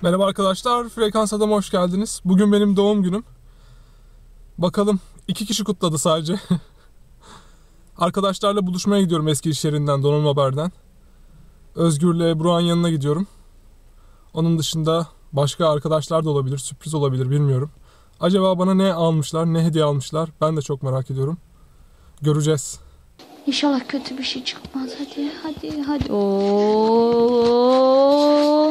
Merhaba arkadaşlar, Frekans Adam'a hoş geldiniz. Bugün benim doğum günüm. Bakalım 2 kişi kutladı sadece. Arkadaşlarla buluşmaya gidiyorum eski iş yerinden, Donanım Haber'den. Özgür'le Burak'ın yanına gidiyorum. Onun dışında başka arkadaşlar da olabilir, sürpriz olabilir, bilmiyorum. Acaba bana ne almışlar, ne hediye almışlar? Ben de çok merak ediyorum. Göreceğiz. İnşallah kötü bir şey çıkmaz. Hadi. Oo.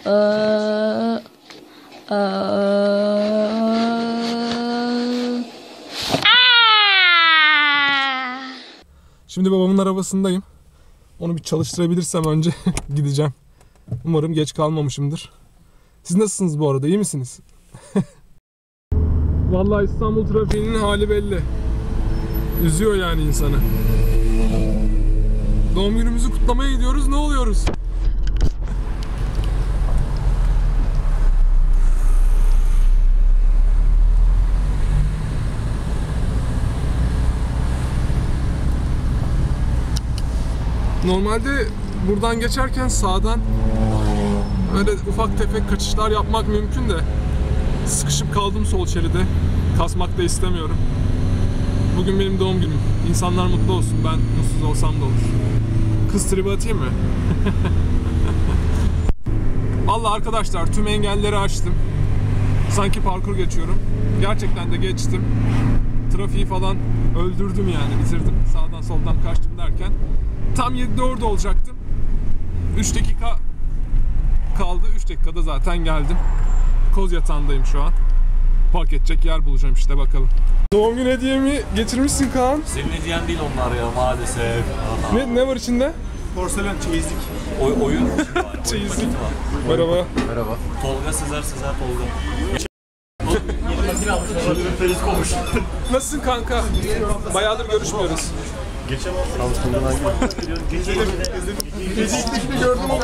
Şimdi babamın arabasındayım. Onu bir çalıştırabilirsem önce gideceğim. Umarım geç kalmamışımdır. Siz nasılsınız bu arada? İyi misiniz? Vallahi İstanbul trafiğinin hali belli. Üzüyor yani insanı. Doğum günümüzü kutlamaya gidiyoruz. Ne oluyoruz? Normalde buradan geçerken sağdan öyle ufak tefek kaçışlar yapmak mümkün de sıkışıp kaldım sol şeride. Kasmak da istemiyorum. Bugün benim doğum günüm. İnsanlar mutlu olsun. Ben mutsuz olsam da olur. Kız tribi atayım mı? Vallahi arkadaşlar tüm engelleri aştım. Sanki parkur geçiyorum. Gerçekten de geçtim. Trafiği falan öldürdüm yani, bitirdim. Sağdan soldan kaçtım derken tam 7'de orada olacaktım. 3 dakika kaldı. 3 dakikada zaten geldim. Koz yatağındayım şu an. Park edecek yer bulacağım işte, bakalım. Doğum günü hediyemi getirmişsin Kaan. Senin hediyen değil onlar ya maalesef. Ne var içinde? Porselen çeyizlik. Oyun var. Çeyizlik. Merhaba. Merhaba. Tolga Sezer Tolga. Feliz komuş. Nasılsın kanka? Bayağıdır görüşmüyoruz. Geçen Gece ilk gördüm ama.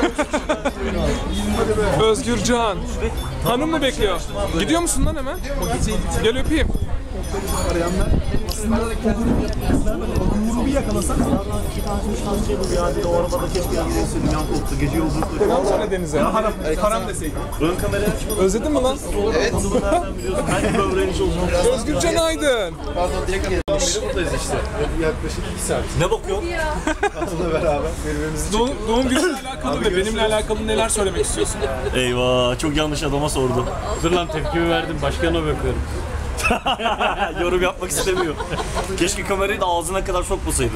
Özgürcan. Hanım mı bekliyor? Gidiyor musun lan hemen? Gel öpeyim. Arayanlar aslında Uğur'u bir yakalasak yani o arabada keşke gidesin yan koltukta gece yolculukta. Selam söyle Deniz'e. Karam deseydim. Ön kamerayı açıp Özledin mi lan? evet. Onu nereden biliyorsun? Hangi böbreğin iş olacağını. Özgürcan Aydın. Pardon direkt gelmiş. Buradayız işte. Yaklaşık 2 saat. Ne bakıyorsun? Onunla beraber birbirimizi Doğum günüyle alakalı ve benimle alakalı neler söylemek istiyorsun? Eyvah, çok yanlış adama sordum. Dur lan, tepkimi verdim, başkana bakıyorum. Yorum yapmak istemiyor. Keşke kamerayı da ağzına kadar sokmasaydın.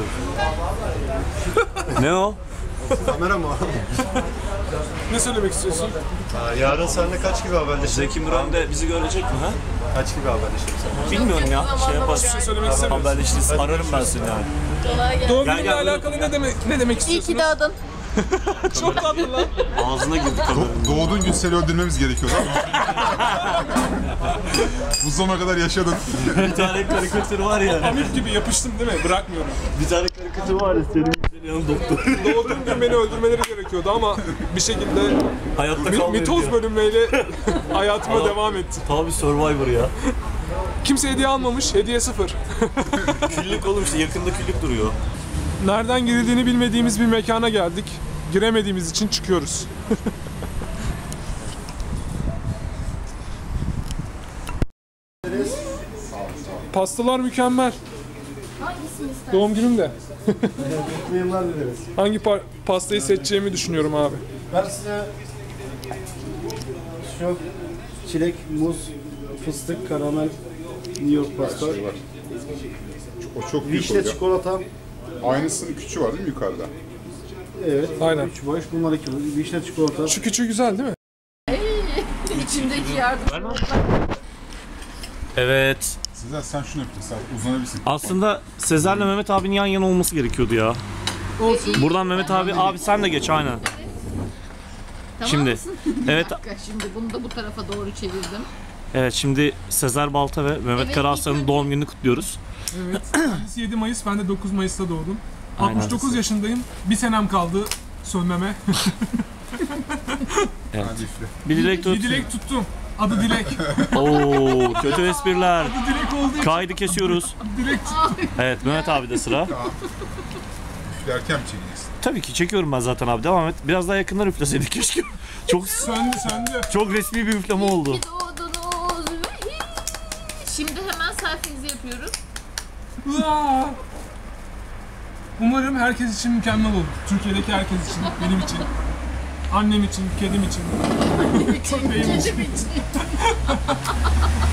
Ne o? kamera mı? Ne söylemek istiyorsun? Yarın seninle kaç gibi haberleşelim? Zeki Müren de bizi görecek mi ha? Kaç gibi haberleşelim sen? Bilmiyorum ya. Şey yaparız. Hiçbir şey söylemek istemiyorsun. Haberleşiriz. Ararım ben seni yani. Doğum Gel, günüyle gel, alakalı ne demek İyi istiyorsun? ki doğdun. Çok tatlı lan. Ağzına girdi kameranın. Doğduğun gün seni öldürmemiz gerekiyordu ama bu zamana kadar yaşadın. Bir tane karikatür var ya. Pamuk gibi yapıştım değil mi? Bırakmıyorum. Bir tane karikatür var ya, senin yanın doktor. Doğduğum gün beni öldürmeleri gerekiyordu ama bir şekilde Hayatta kalmayı mitoz biliyor. bölünmeyle hayatıma devam etti. Tam bir Survivor ya. Kimse hediye almamış, hediye sıfır. Küllük oğlum işte, yakında küllük duruyor. Nereden girildiğini bilmediğimiz bir mekana geldik. Giremediğimiz için çıkıyoruz. Pastalar mükemmel. Doğum günüm de. Mutlu yıllar dileriz. Hangi pastayı seçeceğimi düşünüyorum abi. Ben size şu çilek, muz, fıstık, karamel, New York pasta, O çok büyük vişne, oluyor. çikolata. Aynısının küçüğü var değil mi yukarıda? Evet. Aynen. 3 boş. Bunlar 2 boş. Vişne, çikolata. Şu küçüğü güzel değil mi? İçimdeki yardım. Evet. Sezer sen şunu yapacaksın, sen uzanabilirsin. Aslında Sezer'le Mehmet abinin yan yana olması gerekiyordu ya. Olsun. Buradan Mehmet abi sen de geç aynen. Tamam Şimdi, mısın? evet. Bir dakika, şimdi bunu da bu tarafa doğru çevirdim. Evet, şimdi Sezer Balta ve Mehmet Evet, Karaaslan'ın ilk doğum gününü kutluyoruz. Evet. Kendisi 7 Mayıs, ben de 9 Mayıs'ta doğdum. Aynen. 69 yaşındayım. Bir senem kaldı sönmeme. Evet. Hadi üfle. Bir dilek Bir tut. dilek tuttum. Adı Dilek. Oo, kötü espriler. Adı Dilek olduğu için Kaydı kesiyoruz. Dilek tuttum. Evet, Mehmet abi de sıra. Üflerken mi çekeceksin? Tabii ki çekiyorum ben zaten abi, devam et. Biraz daha yakından üfleseydik keşke. Çok Söndü. çok resmi bir üfleme oldu. İyi ki doğdunuz. Şimdi hemen selfie'nizi yapıyoruz. Uaa! Umarım herkes için mükemmel olur. Türkiye'deki herkes için, benim için, annem için, kedim için, köpeğim için.